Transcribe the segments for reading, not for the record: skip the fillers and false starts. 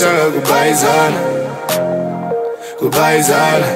vatanga kubaizana, kubaizana.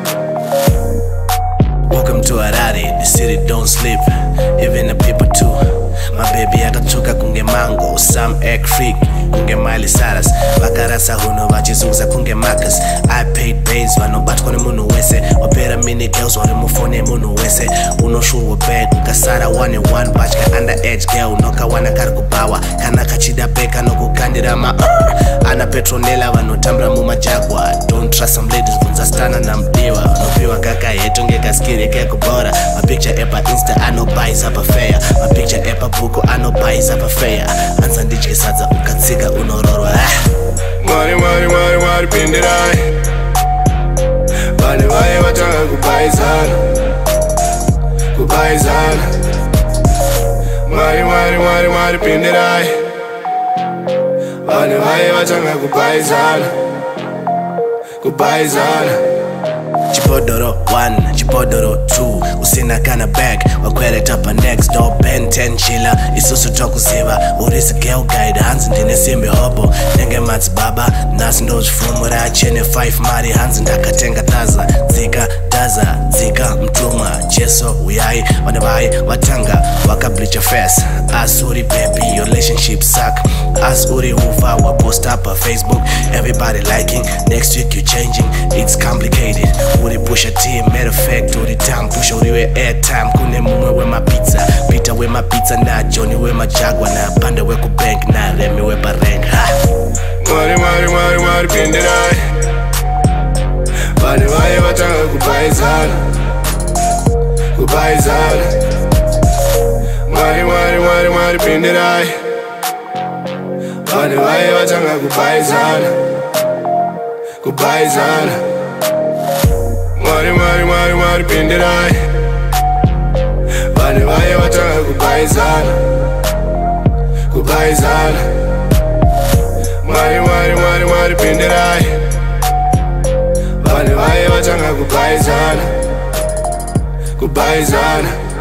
Welcome to Harare, the city don't sleep, even the people too. My baby akatoka kunge mango, some egg freak, kunge Miley Cyrus. Vakarasa huno vachizunguza kunge Marcus. I paid bays, vanobatwa nemunhu wese. Wapera mini girls wari mufone munhu wese. Unoshurwa bag, ukasara 1-1 batya underage girl. Nokawana kari kubawa, kana kachida beka nokukandira ma Ana Petronella vanotambira mumajagwa. Don't trust some ladies, vunza stana na mdiwa. Nopiwa kaka yetu ngekaskiri kekubora. My picture epa Insta, I no buys up a fair. My picture epa buko, I no buys up a fair. Ansa ndichke sadza ukatsika unororwa. Mwari, mwari, mwari, mwari pindirai. Vane vaye vatanga kubaizana, kubaizana. Mwari, mwari, mwari, mwari pindirai. Vane vaye vatanga kubaizana, kubaizana. Chipodoro 1, Chipodoro 2. Usina kana bag, wakwereta pa next door. Ben 10 chila, isusu tokuziva. Urisi girl guide, hands ndine simbi hobo. Nenge mats baba, nasi ndoji fumura. Chene 5 mari, hands ndakatenga taza. Zika, daza, zika, mtuma. Jeso, uyai, wanavai, watanga. Waka bleach your face. As uri baby, your relationship suck. As uri ufa, wa post up on Facebook. Everybody liking, next week you changing. It's complicated. Uri push a team, matter of fact, uri time push uriwe airtime. Kune mumwe we my pizza, Peter we my pizza na Johnny we my Jaguar na Panda we ku bank na Remy we pa rank. Mwari, mwari, mwari, mwari pindirai. Vane vaye vatanga kubaizana, kubaizana. Mwari, mwari, mwari, mwari pindirai. Vane vaye vatanga kubaizana, kubaizana. Mwari, mwari, mwari, mwari pindirai. Vane vaye vatanga kubaizana, kubaizana. Mwari, mwari, mwari, mwari pindirai. Vane vaye vatanga kubaizana, kubaizana.